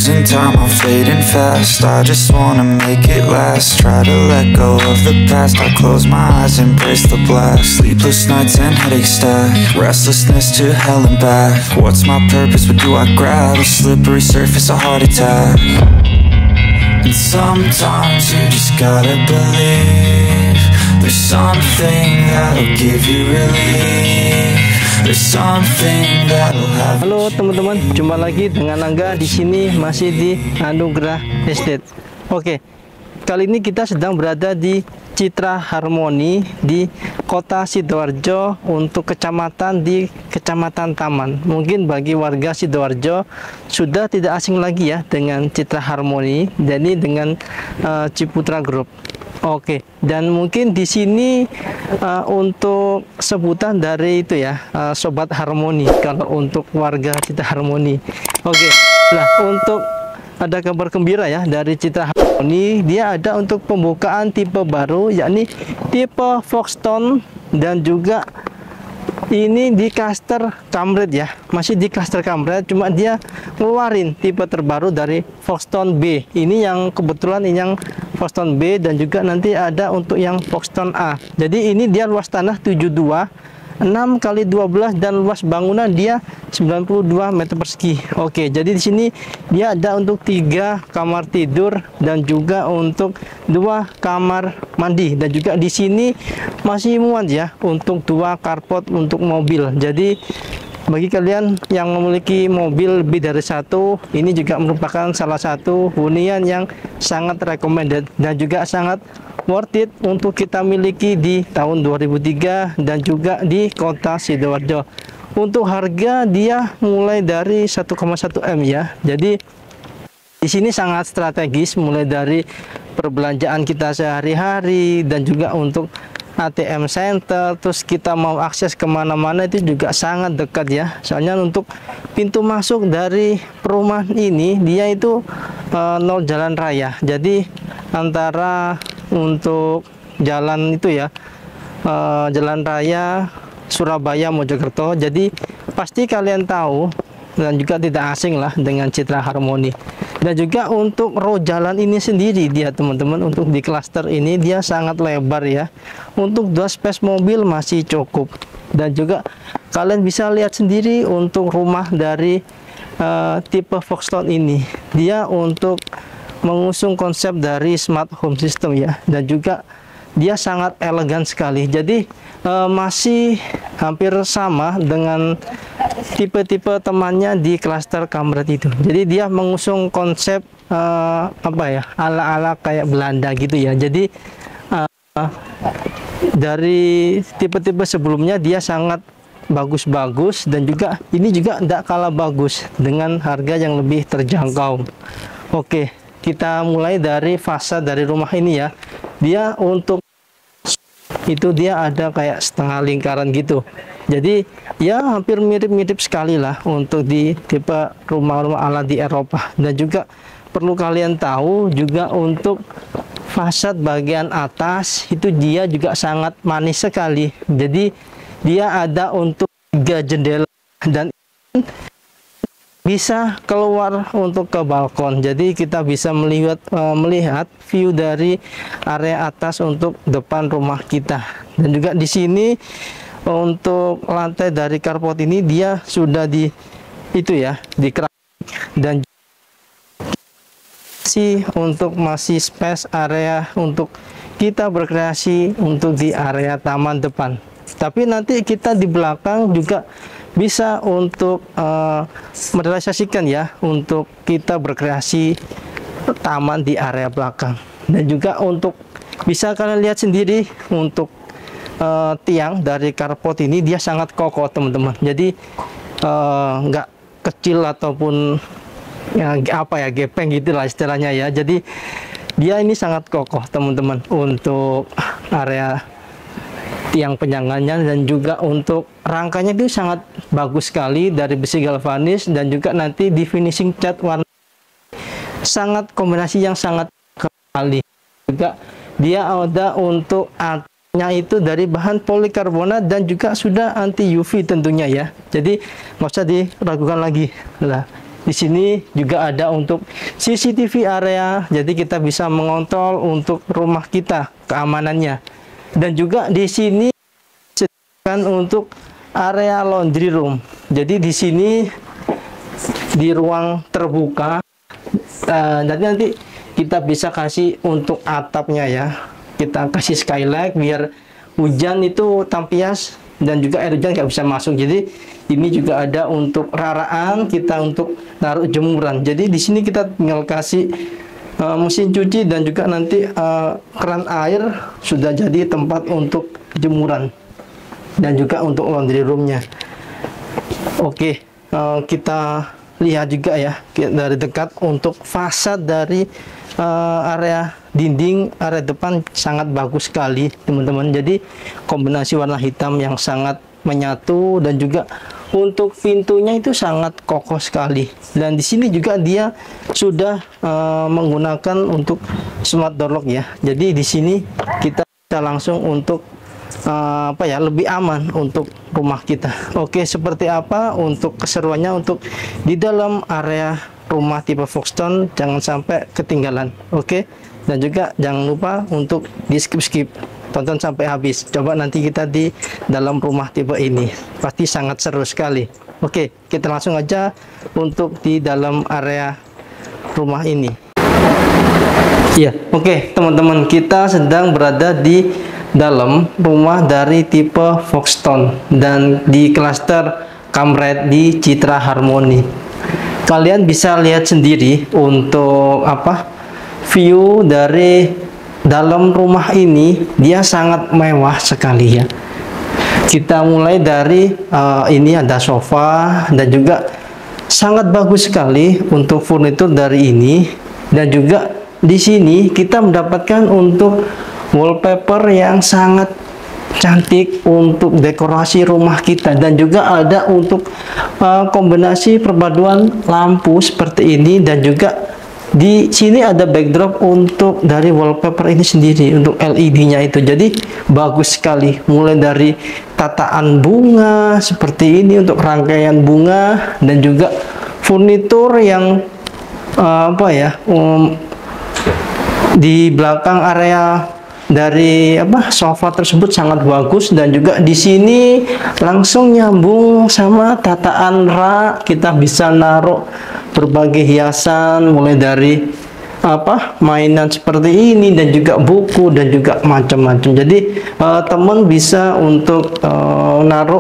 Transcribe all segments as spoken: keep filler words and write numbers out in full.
losing time, I'm fading fast. I just wanna make it last. Try to let go of the past. I close my eyes, embrace the black. Sleepless nights and headaches stack. Restlessness to hell and back. What's my purpose? What do I grab? A slippery surface, a heart attack. And sometimes you just gotta believe there's something that'll give you relief. There's something that'll have. Halo teman-teman, jumpa lagi dengan Angga di sini masih di Anugrah Estate. Oke, kali ini kita sedang berada di Citra Harmoni di Kota Sidoarjo untuk kecamatan di Kecamatan Taman. Mungkin bagi warga Sidoarjo sudah tidak asing lagi ya dengan Citra Harmoni, jadi dengan uh, Ciputra Group. Oke, dan mungkin di sini uh, untuk sebutan dari itu ya, uh, Sobat Harmoni kalau untuk warga Citra Harmoni. Oke, nah untuk ada kabar gembira ya dari Citra Harmoni, dia ada untuk pembukaan tipe baru yakni tipe Foxtone dan juga ini di cluster Camry ya, masih di cluster Camry, cuma dia ngeluarin tipe terbaru dari Foxtone B. Ini yang kebetulan ini yang Foxtone B dan juga nanti ada untuk yang Foxtone A. Jadi ini dia luas tanah tujuh puluh dua, enam kali dua belas dan luas bangunan dia sembilan puluh dua meter persegi. Oke, jadi di sini dia ada untuk tiga kamar tidur dan juga untuk dua kamar mandi, dan juga di sini masih muat ya untuk dua carport untuk mobil. Jadi bagi kalian yang memiliki mobil lebih dari satu, ini juga merupakan salah satu hunian yang sangat recommended dan juga sangat worth it untuk kita miliki di tahun dua ribu tiga dan juga di Kota Sidoarjo. Untuk harga dia mulai dari satu koma satu M ya. Jadi di sini sangat strategis mulai dari perbelanjaan kita sehari-hari dan juga untuk A T M center, terus kita mau akses kemana-mana itu juga sangat dekat ya. Soalnya untuk pintu masuk dari perumahan ini dia itu uh, nol jalan raya. Jadi antara untuk jalan itu ya, uh, jalan raya Surabaya Mojokerto. Jadi pasti kalian tahu dan juga tidak asing lah dengan Citra Harmoni. Dan juga untuk row jalan ini sendiri dia teman-teman, untuk di cluster ini dia sangat lebar ya. Untuk dua space mobil masih cukup. Dan juga kalian bisa lihat sendiri untuk rumah dari uh, tipe Foxtone ini, dia untuk mengusung konsep dari smart home system ya, dan juga dia sangat elegan sekali. Jadi uh, masih hampir sama dengan tipe-tipe temannya di cluster Camry itu. Jadi dia mengusung konsep uh, apa ya, ala-ala kayak Belanda gitu ya. Jadi uh, dari tipe-tipe sebelumnya dia sangat bagus-bagus, dan juga ini juga tidak kalah bagus dengan harga yang lebih terjangkau. Oke, kita mulai dari fasad dari rumah ini ya. Dia untuk itu dia ada kayak setengah lingkaran gitu. Jadi ya hampir mirip-mirip sekali lah untuk di tipe rumah-rumah ala di Eropa. Dan juga perlu kalian tahu juga untuk fasad bagian atas itu dia juga sangat manis sekali. Jadi dia ada untuk tiga jendela dan bisa keluar untuk ke balkon. Jadi kita bisa melihat uh, melihat view dari area atas untuk depan rumah kita. Dan juga di sini untuk lantai dari carport ini dia sudah di itu ya, di keramik, dan sih untuk masih space area untuk kita berkreasi untuk di area taman depan. Tapi nanti kita di belakang juga bisa untuk uh, merealisasikan ya, untuk kita berkreasi taman di area belakang. Dan juga untuk bisa kalian lihat sendiri untuk uh, tiang dari carport ini dia sangat kokoh teman-teman. Jadi nggak uh, kecil ataupun ya, apa ya, gepeng gitulah istilahnya ya. Jadi dia ini sangat kokoh teman-teman untuk area tiang penyangannya, dan juga untuk rangkanya itu sangat bagus sekali dari besi galvanis, dan juga nanti di finishing cat warna sangat kombinasi yang sangat kali. Juga dia ada untuk atapnya itu dari bahan polikarbonat dan juga sudah anti U V tentunya ya. Jadi nggak usah diragukan lagi lah. Di sini juga ada untuk C C T V area, jadi kita bisa mengontrol untuk rumah kita keamanannya. Dan juga di sini disediakan untuk area laundry room. Jadi di sini di ruang terbuka, uh, nanti nanti kita bisa kasih untuk atapnya ya. Kita kasih skylight biar hujan itu tampias dan juga air hujan nggak bisa masuk. Jadi ini juga ada untuk raraan kita untuk naruh jemuran. Jadi di sini kita tinggal kasih uh, mesin cuci dan juga nanti uh, keran air sudah jadi tempat untuk jemuran dan juga untuk laundry roomnya. Oke, uh, kita lihat juga ya dari dekat untuk fasad dari uh, area dinding area depan sangat bagus sekali teman-teman. Jadi kombinasi warna hitam yang sangat menyatu dan juga untuk pintunya itu sangat kokoh sekali. Dan di sini juga dia sudah uh, menggunakan untuk smart door lock ya. Jadi di sini kita bisa langsung untuk uh, apa ya, lebih aman untuk rumah kita. Oke, seperti apa untuk keseruannya untuk di dalam area rumah tipe Foxton, jangan sampai ketinggalan. Oke, dan juga jangan lupa untuk di skip-skip, tonton sampai habis. Coba nanti kita di dalam rumah tipe ini, pasti sangat seru sekali. Oke, kita langsung aja untuk di dalam area rumah ini. Iya, oke teman-teman, kita sedang berada di dalam rumah dari tipe Foxton dan di klaster Kamret di Citra Harmony. Kalian bisa lihat sendiri untuk apa view dari dalam rumah ini, dia sangat mewah sekali ya. Kita mulai dari uh, ini ada sofa dan juga sangat bagus sekali untuk furnitur dari ini. Dan juga di sini kita mendapatkan untuk wallpaper yang sangat cantik untuk dekorasi rumah kita, dan juga ada untuk uh, kombinasi perpaduan lampu seperti ini. Dan juga di sini ada backdrop untuk dari wallpaper ini sendiri untuk L E D-nya itu. Jadi bagus sekali, mulai dari tataan bunga seperti ini untuk rangkaian bunga, dan juga furnitur yang uh, apa ya um, di belakang area dari apa sofa tersebut sangat bagus. Dan juga di sini langsung nyambung sama tataan rak, kita bisa naruh berbagai hiasan mulai dari apa mainan seperti ini dan juga buku dan juga macam-macam. Jadi uh, teman bisa untuk uh, naruh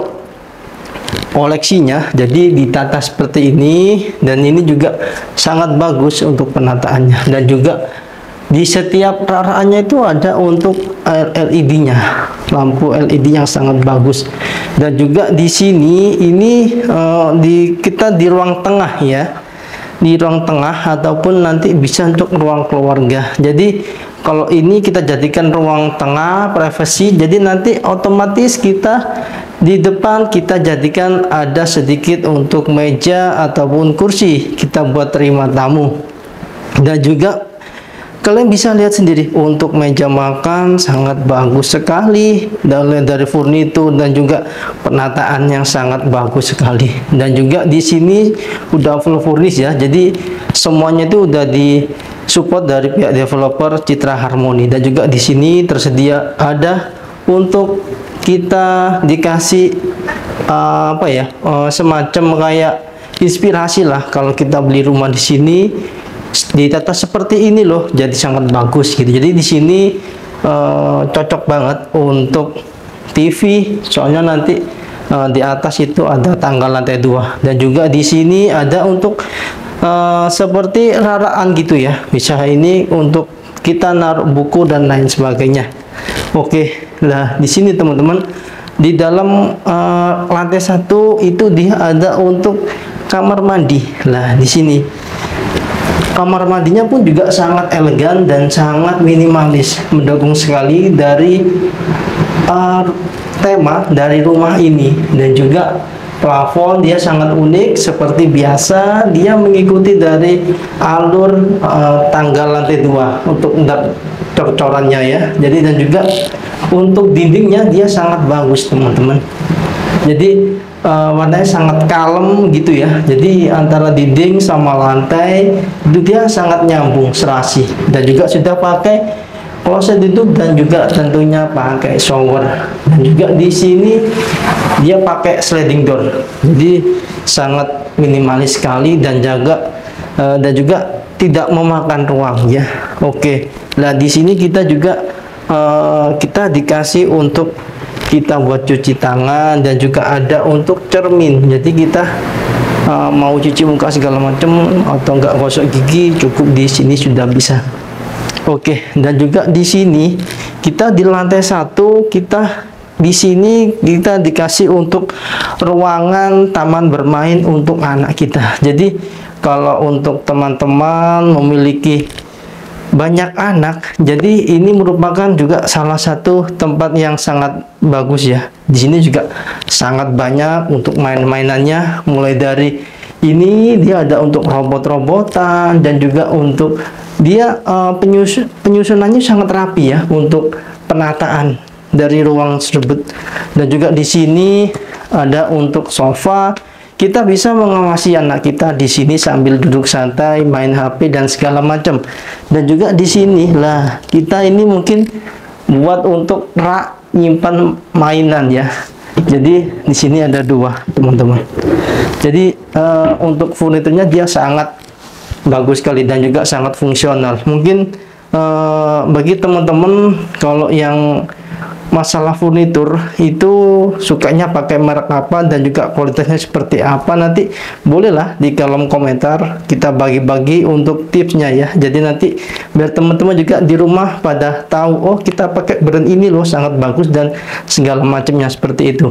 koleksinya, jadi ditata seperti ini, dan ini juga sangat bagus untuk penataannya. Dan juga di setiap raraannya itu ada untuk L E D-nya, lampu L E D yang sangat bagus. Dan juga di sini ini uh, di kita di ruang tengah ya, di ruang tengah ataupun nanti bisa untuk ruang keluarga. Jadi kalau ini kita jadikan ruang tengah privasi, jadi nanti otomatis kita di depan kita jadikan ada sedikit untuk meja ataupun kursi kita buat terima tamu. Dan juga kalian bisa lihat sendiri untuk meja makan sangat bagus sekali, dan dari furnitur dan juga penataan yang sangat bagus sekali. Dan juga di sini udah full furnish ya, jadi semuanya itu udah di support dari pihak developer Citra Harmony. Dan juga di sini tersedia ada untuk kita dikasih uh, apa ya uh, semacam kayak inspirasi lah kalau kita beli rumah di sini. Ditata seperti ini loh, jadi sangat bagus gitu. Jadi di sini uh, cocok banget untuk T V, soalnya nanti uh, di atas itu ada tangga lantai dua. Dan juga di sini ada untuk uh, seperti raraan gitu ya, bisa ini untuk kita naruh buku dan lain sebagainya. Oke, nah di sini teman-teman di dalam uh, lantai satu itu dia ada untuk kamar mandi. Nah di sini kamar mandinya pun juga sangat elegan dan sangat minimalis, mendukung sekali dari uh, tema dari rumah ini. Dan juga plafon dia sangat unik, seperti biasa dia mengikuti dari alur uh, tangga lantai dua untuk cor-corannya ya. Jadi dan juga untuk dindingnya dia sangat bagus teman-teman. Jadi uh, warnanya sangat kalem gitu ya. Jadi antara dinding sama lantai itu dia sangat nyambung, serasi. Dan juga sudah pakai kloset itu, dan juga tentunya pakai shower. Dan juga di sini dia pakai sliding door. Jadi sangat minimalis sekali, dan jaga uh, dan juga tidak memakan ruang ya. Oke. Nah, di sini kita juga uh, kita dikasih untuk kita buat cuci tangan, dan juga ada untuk cermin. Jadi kita uh, mau cuci muka segala macam atau enggak gosok gigi, cukup di sini sudah bisa. Oke. Dan juga di sini kita di lantai satu, kita di sini kita dikasih untuk ruangan taman bermain untuk anak kita. Jadi kalau untuk teman-teman memiliki banyak anak, jadi ini merupakan juga salah satu tempat yang sangat bagus ya. Di sini juga sangat banyak untuk main-mainannya, mulai dari ini dia ada untuk robot-robotan, dan juga untuk dia uh, penyusun penyusunannya sangat rapi ya untuk penataan dari ruang tersebut. Dan juga di sini ada untuk sofa. Kita bisa mengawasi anak kita di sini sambil duduk santai, main H P dan segala macam. Dan juga di sini lah kita ini mungkin buat untuk rak nyimpan mainan ya. Jadi di sini ada dua, teman-teman. Jadi uh, untuk furniturnya dia sangat bagus sekali dan juga sangat fungsional. Mungkin uh, bagi teman-teman kalau yang masalah furnitur itu sukanya pakai merek apa dan juga kualitasnya seperti apa, nanti bolehlah di kolom komentar kita bagi-bagi untuk tipsnya ya. Jadi nanti biar teman-teman juga di rumah pada tahu, oh kita pakai brand ini loh sangat bagus dan segala macamnya seperti itu.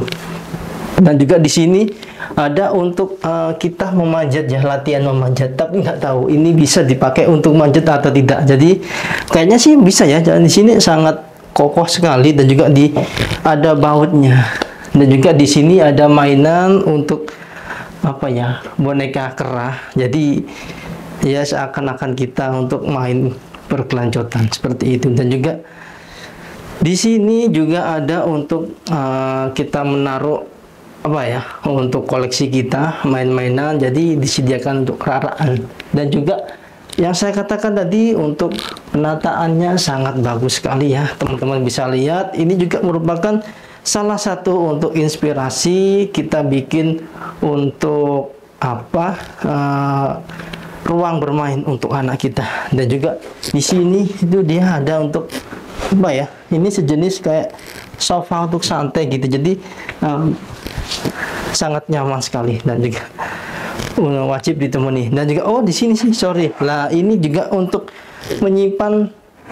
Dan juga di sini ada untuk uh, kita memanjat ya, latihan memanjat, tapi nggak tahu ini bisa dipakai untuk manjat atau tidak. Jadi kayaknya sih bisa ya. Dan di sini sangat kokoh sekali, dan juga di ada bautnya. Dan juga di sini ada mainan untuk apa ya, boneka kera. Jadi ya seakan-akan kita untuk main berkelanjutan seperti itu. Dan juga di sini juga ada untuk uh, kita menaruh apa ya, untuk koleksi kita main-mainan. Jadi disediakan untuk keraraan. Dan juga yang saya katakan tadi untuk penataannya sangat bagus sekali ya, teman-teman bisa lihat. Ini juga merupakan salah satu untuk inspirasi kita bikin untuk apa, uh, ruang bermain untuk anak kita. Dan juga di sini itu dia ada untuk apa ya, ini sejenis kayak sofa untuk santai gitu. Jadi um, sangat nyaman sekali dan juga wajib ditemani. Dan juga oh di sini sih sorry lah, ini juga untuk menyimpan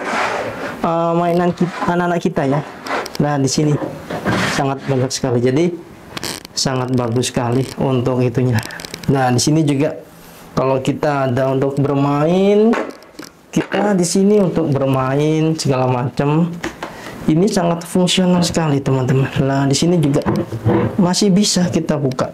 uh, mainan anak-anak kita ya. Nah di sini sangat banyak sekali, jadi sangat bagus sekali untuk itunya. Nah di sini juga kalau kita ada untuk bermain, kita di sini untuk bermain segala macam. Ini sangat fungsional sekali teman-teman. Nah di sini juga masih bisa kita buka.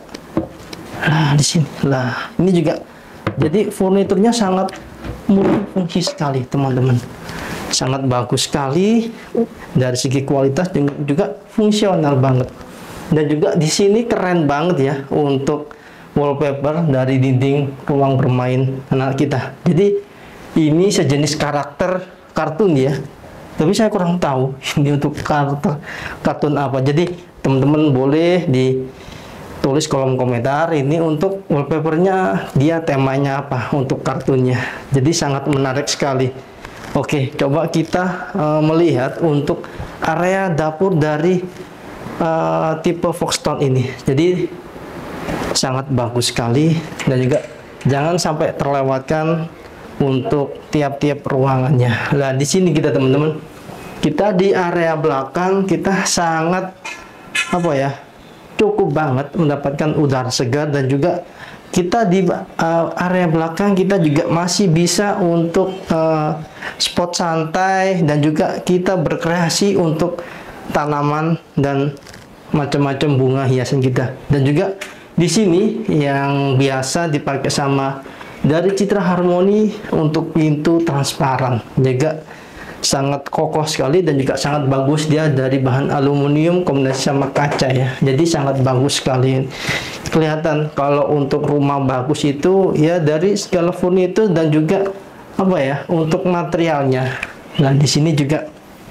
Nah di sini lah, ini juga jadi furniturnya sangat multifungsi sekali teman-teman, sangat bagus sekali dari segi kualitas dan juga fungsional banget. Dan juga di sini keren banget ya untuk wallpaper dari dinding ruang bermain anak kita. Jadi ini sejenis karakter kartun ya, tapi saya kurang tahu ini untuk karakter kartun apa. Jadi teman-teman boleh di tulis kolom komentar ini untuk wallpapernya dia temanya apa untuk kartunnya. Jadi sangat menarik sekali. Oke, coba kita uh, melihat untuk area dapur dari uh, tipe Foxton ini. Jadi sangat bagus sekali, dan juga jangan sampai terlewatkan untuk tiap-tiap ruangannya. Nah di sini kita teman-teman, kita di area belakang kita sangat apa ya, cukup banget mendapatkan udara segar. Dan juga kita di uh, area belakang kita juga masih bisa untuk uh, spot santai, dan juga kita berkreasi untuk tanaman dan macam-macam bunga hiasan kita. Dan juga di sini yang biasa dipakai sama dari Citra Harmoni untuk pintu transparan, juga sangat kokoh sekali dan juga sangat bagus. Dia dari bahan aluminium kombinasi sama kaca ya, jadi sangat bagus sekali. Kelihatan kalau untuk rumah bagus itu ya dari segala furnitur dan juga apa ya untuk materialnya. Nah di sini juga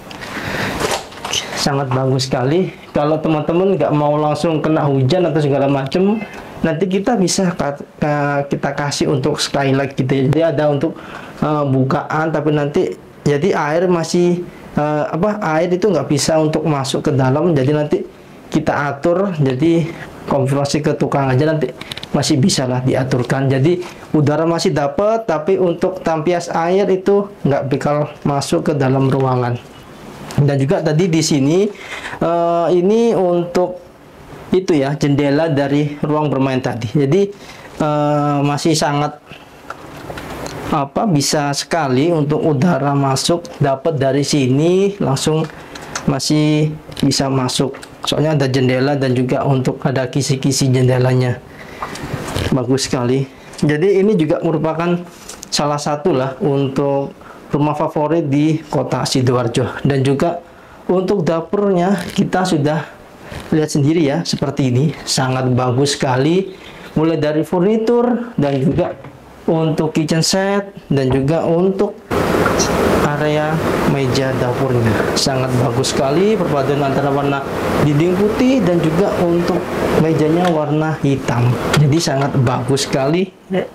sangat bagus sekali. Kalau teman-teman nggak mau langsung kena hujan atau segala macam, nanti kita bisa kita kasih untuk skylight gitu. Jadi ada untuk uh, bukaan, tapi nanti jadi air masih uh, apa air itu nggak bisa untuk masuk ke dalam. Jadi nanti kita atur, jadi konfirmasi ke tukang aja, nanti masih bisa lah diaturkan. Jadi udara masih dapat, tapi untuk tampias air itu nggak bakal masuk ke dalam ruangan. Dan juga tadi di sini uh, ini untuk itu ya jendela dari ruang bermain tadi. Jadi uh, masih sangat apa bisa sekali untuk udara masuk, dapat dari sini langsung masih bisa masuk. Soalnya ada jendela dan juga untuk ada kisi-kisi jendelanya. Bagus sekali. Jadi ini juga merupakan salah satu lah untuk rumah favorit di kota Sidoarjo. Dan juga untuk dapurnya kita sudah lihat sendiri ya, seperti ini sangat bagus sekali, mulai dari furnitur dan juga untuk kitchen set dan juga untuk area meja dapurnya sangat bagus sekali, perpaduan antara warna dinding putih dan juga untuk mejanya warna hitam, jadi sangat bagus sekali.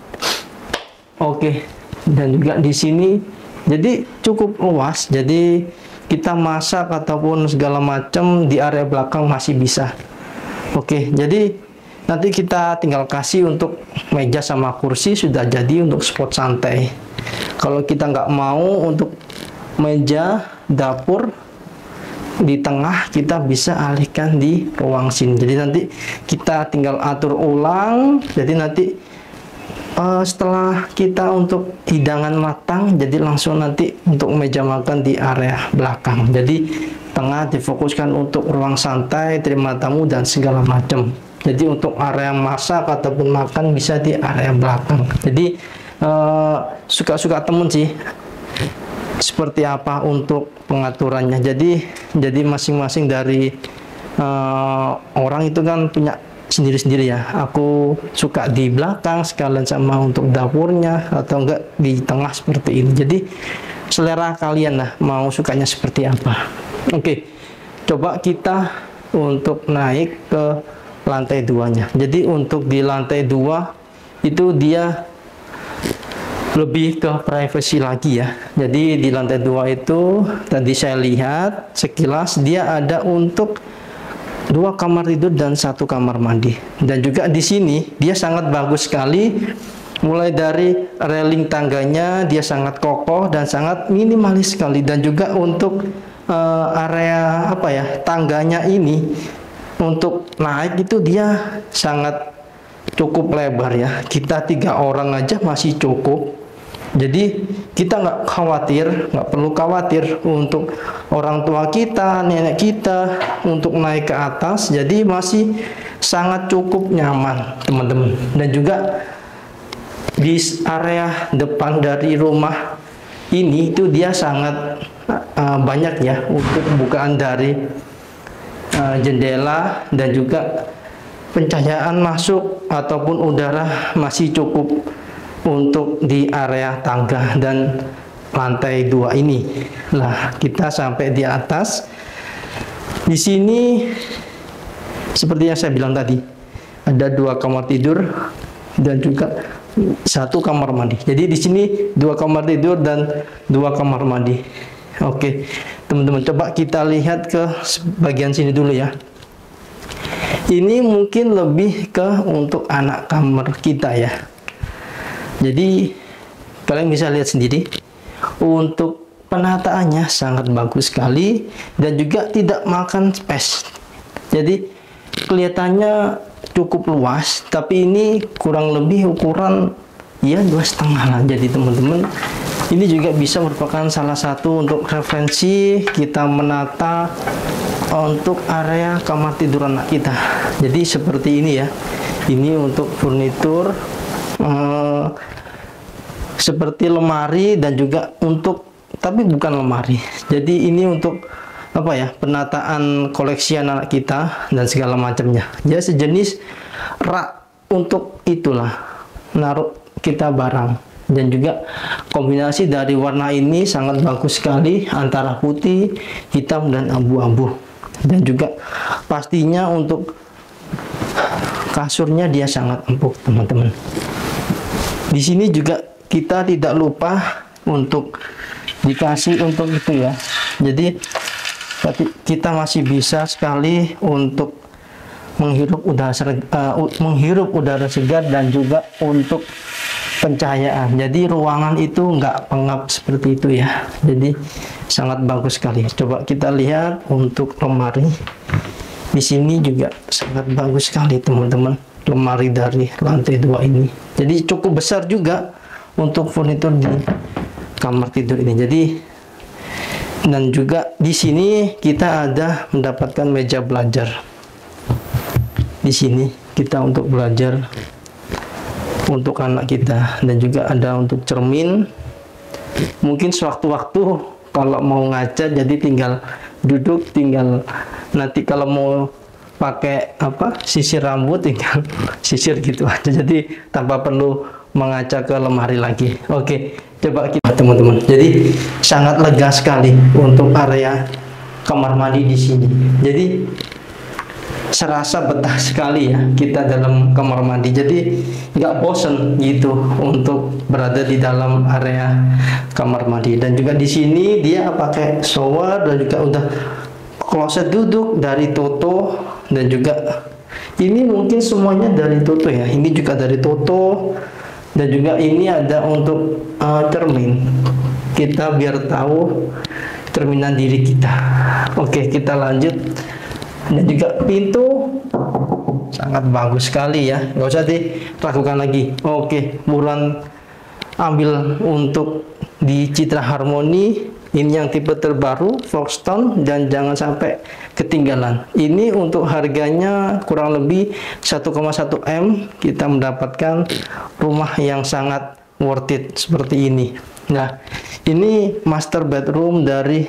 Oke, dan juga di sini jadi cukup luas, jadi kita masak ataupun segala macam di area belakang masih bisa. Oke, jadi nanti kita tinggal kasih untuk meja sama kursi sudah jadi untuk spot santai. Kalau kita nggak mau untuk meja dapur di tengah, kita bisa alihkan di ruang sini. Jadi nanti kita tinggal atur ulang. Jadi nanti uh, setelah kita untuk hidangan matang, jadi langsung nanti untuk meja makan di area belakang. Jadi tengah difokuskan untuk ruang santai, terima tamu dan segala macam. Jadi untuk area masak ataupun makan bisa di area belakang. Jadi suka-suka uh, temen sih seperti apa untuk pengaturannya. Jadi jadi masing-masing dari uh, orang itu kan punya sendiri-sendiri ya. Aku suka di belakang sekalian sama untuk dapurnya, atau enggak di tengah seperti ini. Jadi selera kalian lah mau sukanya seperti apa. Oke, coba kita untuk naik ke lantai duanya. Jadi untuk di lantai dua itu dia lebih ke privacy lagi ya. Jadi di lantai dua itu tadi saya lihat sekilas dia ada untuk dua kamar tidur dan satu kamar mandi. Dan juga di sini dia sangat bagus sekali. Mulai dari railing tangganya dia sangat kokoh dan sangat minimalis sekali. Dan juga untuk uh, area apa ya tangganya ini untuk naik itu dia sangat cukup lebar ya. Kita tiga orang aja masih cukup. Jadi kita nggak khawatir, nggak perlu khawatir untuk orang tua kita, nenek kita untuk naik ke atas. Jadi masih sangat cukup nyaman teman-teman. Dan juga di area depan dari rumah ini itu dia sangat uh, banyak ya untuk bukaan dari uh, jendela dan juga pencahayaan masuk ataupun udara masih cukup untuk di area tangga dan lantai dua ini. Lah, kita sampai di atas. Di sini seperti yang saya bilang tadi, ada dua kamar tidur dan juga satu kamar mandi. Jadi di sini dua kamar tidur dan dua kamar mandi. Oke, teman-teman, coba kita lihat ke bagian sini dulu ya. Ini mungkin lebih ke untuk anak kamar kita ya. Jadi kalian bisa lihat sendiri untuk penataannya sangat bagus sekali dan juga tidak makan space. Jadi kelihatannya cukup luas, tapi ini kurang lebih ukuran ya dua setengah lah. Jadi teman-teman, ini juga bisa merupakan salah satu untuk referensi kita menata untuk area kamar tidur anak kita. Jadi seperti ini ya. Ini untuk furnitur eh, seperti lemari dan juga untuk tapi bukan lemari. Jadi ini untuk apa ya, penataan koleksi anak kita dan segala macamnya. Ya sejenis rak untuk itulah naruh kita barang. Dan juga kombinasi dari warna ini sangat bagus sekali antara putih, hitam dan abu-abu. Dan juga pastinya untuk kasurnya dia sangat empuk teman-teman. Di sini juga kita tidak lupa untuk dikasih untuk itu ya. Jadi kita masih bisa sekali untuk menghirup udara uh, menghirup udara segar dan juga untuk pencahayaan. Jadi ruangan itu nggak pengap seperti itu ya. Jadi sangat bagus sekali. Coba kita lihat untuk lemari. Di sini juga sangat bagus sekali teman-teman. Lemari dari lantai dua ini. Jadi cukup besar juga untuk furnitur di kamar tidur ini. Jadi dan juga di sini kita ada mendapatkan meja belajar. Di sini kita untuk belajar untuk anak kita, dan juga ada untuk cermin. Mungkin sewaktu-waktu kalau mau ngaca jadi tinggal duduk, tinggal nanti kalau mau pakai apa sisir rambut tinggal sisir gitu aja, jadi tanpa perlu mengaca ke lemari lagi. Oke, coba kita teman-teman. Jadi sangat lega sekali untuk area kamar mandi di sini. Jadi serasa betah sekali ya kita dalam kamar mandi. Jadi nggak bosen gitu untuk berada di dalam area kamar mandi. Dan juga di sini dia pakai shower dan juga udah kloset duduk dari Toto, dan juga ini mungkin semuanya dari Toto ya. Ini juga dari Toto, dan juga ini ada untuk uh, cermin. Kita biar tahu cerminan diri kita. Oke, kita lanjut. Dan juga pintu sangat bagus sekali ya, nggak usah diragukan lagi. Oke, buruan ambil untuk di Citra Harmoni. Ini yang tipe terbaru Foxton, dan jangan sampai ketinggalan. Ini untuk harganya kurang lebih satu koma satu M, kita mendapatkan rumah yang sangat worth it seperti ini. Nah, ini master bedroom dari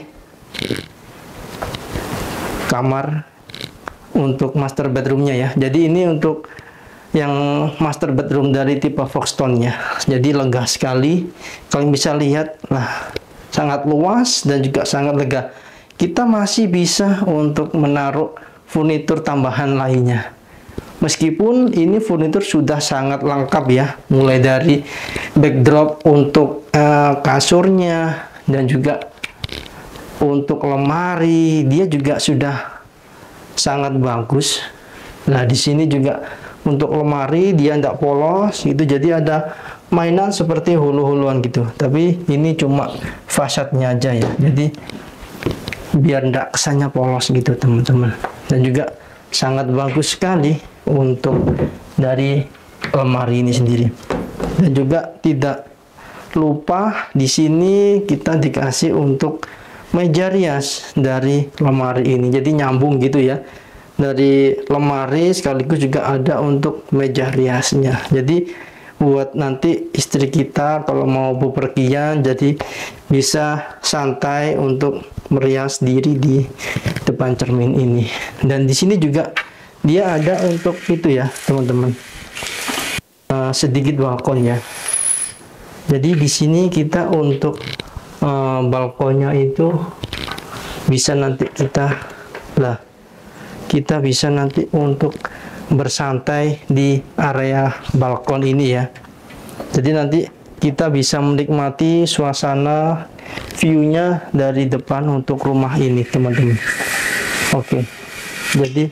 kamar untuk master bedroomnya ya. Jadi ini untuk yang master bedroom dari tipe Foxton ya. Jadi lega sekali. Kalian bisa lihat lah, sangat luas dan juga sangat lega. Kita masih bisa untuk menaruh furnitur tambahan lainnya. Meskipun ini furnitur sudah sangat lengkap ya, mulai dari backdrop untuk uh, kasurnya, dan juga untuk lemari dia juga sudah sangat bagus. Nah, di sini juga untuk lemari dia tidak polos gitu, jadi ada mainan seperti hulu-huluan gitu. Tapi ini cuma fasadnya aja ya, jadi biar tidak kesannya polos gitu teman-teman. Dan juga sangat bagus sekali untuk dari lemari ini sendiri. Dan juga tidak lupa di sini kita dikasih untuk meja rias dari lemari ini, jadi nyambung gitu ya, dari lemari sekaligus juga ada untuk meja riasnya. Jadi buat nanti istri kita kalau mau bepergian jadi bisa santai untuk merias diri di depan cermin ini. Dan di sini juga dia ada untuk itu ya teman-teman, uh, sedikit balkon ya. Jadi di sini kita untuk Uh, balkonnya itu bisa nanti kita lah kita bisa nanti untuk bersantai di area balkon ini ya. Jadi nanti kita bisa menikmati suasana view-nya dari depan untuk rumah ini teman-teman. Oke, jadi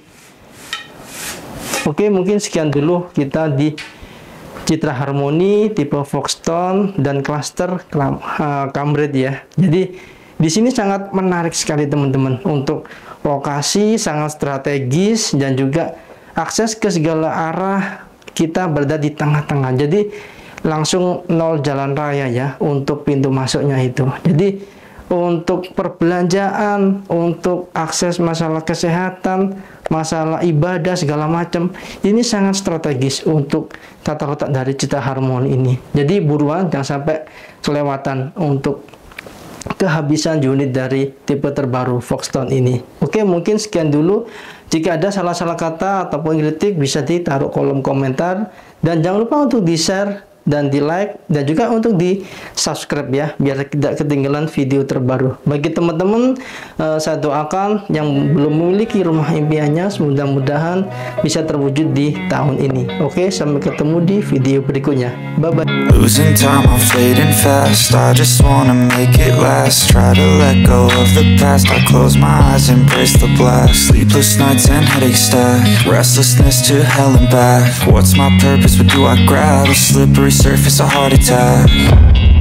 oke, mungkin sekian dulu kita di Citra Harmoni tipe Foxton dan cluster uh, Cambridge ya. Jadi di sini sangat menarik sekali teman-teman, untuk lokasi sangat strategis dan juga akses ke segala arah, kita berada di tengah-tengah. Jadi langsung nol jalan raya ya untuk pintu masuknya itu. Jadi untuk perbelanjaan, untuk akses masalah kesehatan, masalah ibadah segala macam, ini sangat strategis untuk tata letak dari Citra Harmoni ini. Jadi buruan jangan sampai kelewatan untuk kehabisan unit dari tipe terbaru Foxtone ini. Oke, mungkin sekian dulu. Jika ada salah-salah kata ataupun kritik bisa ditaruh kolom komentar, dan jangan lupa untuk di-share dan di-like, dan juga untuk di-subscribe ya, biar tidak ketinggalan video terbaru. Bagi teman-teman, uh, saya doakan yang belum memiliki rumah impiannya, mudah-mudahan bisa terwujud di tahun ini. Oke, sampai ketemu di video berikutnya. Bye-bye. Losing time, I'm fading fast. I just wanna make it last. Try to let go of the past. I close my eyes, embrace the blast. Sleepless nights and headaches stack. Restlessness to hell and back. What's my purpose? What do I grab? A slippery surface, a heart attack.